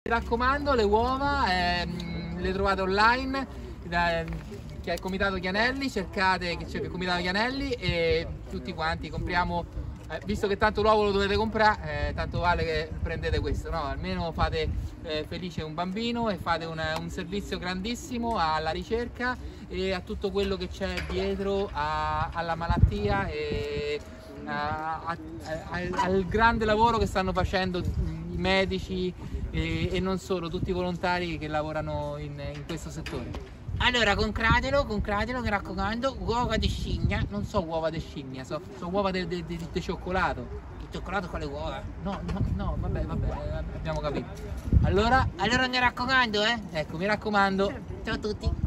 Mi raccomando, le uova le trovate online, che è il Comitato Chianelli, cercate che c'è il Comitato Chianelli e tutti quanti compriamo, visto che tanto l'uovo lo dovete comprare, tanto vale che prendete questo, no? Almeno fate felice un bambino e fate un servizio grandissimo alla ricerca e a tutto quello che c'è dietro alla malattia e al grande lavoro che stanno facendo i medici e non solo, tutti i volontari che lavorano in questo settore. Allora, concratelo, mi raccomando, uova di scimmia. Non so uova di scimmia, so uova di cioccolato. Il cioccolato con le uova? No, vabbè, abbiamo capito. Allora mi raccomando, ecco, mi raccomando. Ciao a tutti.